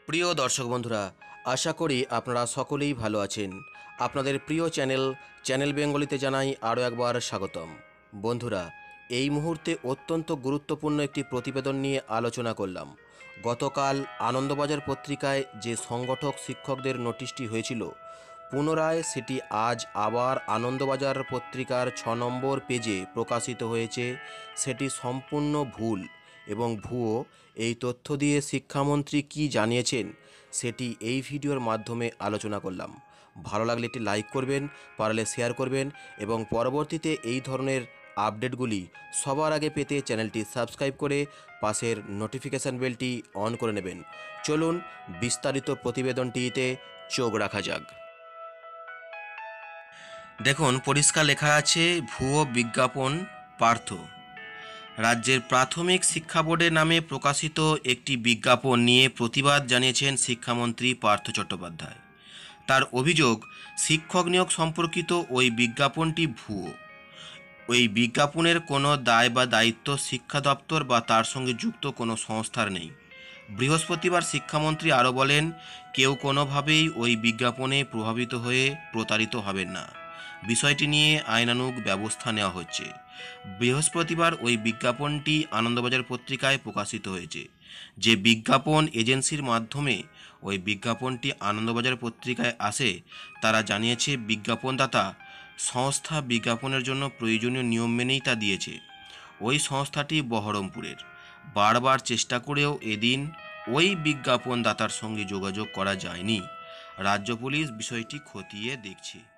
প্রিয় দর্শক বন্ধুরা, আশা করি আপনারা সকলেই ভালো আছেন। আপনাদের প্রিয় চ্যানেল বেঙ্গলিতে জানাই আরও একবার স্বাগতম। বন্ধুরা, এই মুহূর্তে অত্যন্ত গুরুত্বপূর্ণ একটি প্রতিবেদন নিয়ে আলোচনা করলাম। গতকাল আনন্দবাজার পত্রিকায় যে সংগঠক শিক্ষকদের নোটিশটি হয়েছিল, পুনরায় সেটি আজ আবার আনন্দবাজার পত্রিকার 6 নম্বর পেজে প্রকাশিত হয়েছে। সেটি সম্পূর্ণ ভুল এবং ভুয়ো। এই তথ্য দিয়ে শিক্ষামন্ত্রী কি জানিয়েছেন সেটি এই ভিডিওর মাধ্যমে আলোচনা করলাম। ভালো লাগলে একটি লাইক করবেন, পারলে শেয়ার করবেন এবং পরবর্তীতে এই ধরনের আপডেটগুলি সবার আগে পেতে চ্যানেলটি সাবস্ক্রাইব করে পাশের নোটিফিকেশান বেলটি অন করে নেবেন। চলুন বিস্তারিত প্রতিবেদনটিতে চোখ রাখা যাক। দেখুন, পরিষ্কার লেখা আছে ভুয়ো বিজ্ঞাপন পার্থ। রাজ্যের প্রাথমিক শিক্ষা বোর্ডের নামে প্রকাশিত একটি বিজ্ঞাপন নিয়ে প্রতিবাদ জানিয়েছেন শিক্ষামন্ত্রী পার্থ চট্টোপাধ্যায়। তার অভিযোগ, শিক্ষক নিয়োগ সম্পর্কিত ওই বিজ্ঞাপনটি ভুয়ো। ওই বিজ্ঞাপনের কোনো দায় বা দায়িত্ব শিক্ষা দপ্তর বা তার সঙ্গে যুক্ত কোনো সংস্থার নেই। বৃহস্পতিবার শিক্ষামন্ত্রী আরও বলেন, কেউ কোনোভাবেই ওই বিজ্ঞাপনে প্রভাবিত হয়ে প্রতারিত হবেন না। বিষয়টি নিয়ে আইনানুগ ব্যবস্থা নেওয়া হচ্ছে। বৃহস্পতিবার ওই বিজ্ঞাপনটি আনন্দবাজার পত্রিকায় প্রকাশিত হয়েছে। যে বিজ্ঞাপন এজেন্সির মাধ্যমে ওই বিজ্ঞাপনটি আনন্দবাজার পত্রিকায় আসে, তারা জানিয়েছে বিজ্ঞাপনদাতা সংস্থা বিজ্ঞাপনের জন্য প্রয়োজনীয় নিয়ম মেনেই তা দিয়েছে। ওই সংস্থাটি বহরমপুরের। বারবার চেষ্টা করেও এদিন ওই বিজ্ঞাপনদাতার সঙ্গে যোগাযোগ করা যায়নি। রাজ্য পুলিশ বিষয়টি খতিয়ে দেখছে।